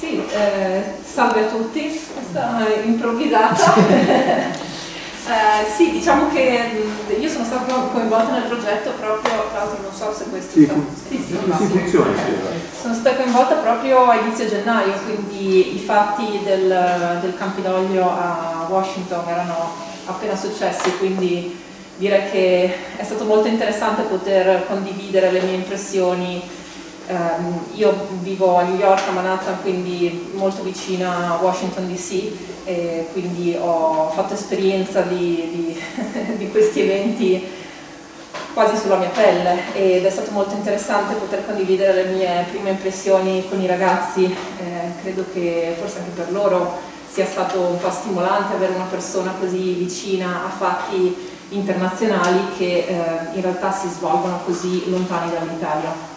Sì, salve a tutti, questa improvvisata. Sì, diciamo che io sono stata coinvolta nel progetto proprio, tra l'altro non so se questo funziona. Sono stata coinvolta proprio a inizio gennaio, quindi i fatti del Campidoglio a Washington erano appena successi, quindi direi che è stato molto interessante poter condividere le mie impressioni. Io vivo a New York, a Manhattan, quindi molto vicina a Washington DC, e quindi ho fatto esperienza di questi eventi quasi sulla mia pelle, ed è stato molto interessante poter condividere le mie prime impressioni con i ragazzi. Credo che forse anche per loro sia stato un po' stimolante avere una persona così vicina a fatti internazionali che in realtà si svolgono così lontani dall'Italia.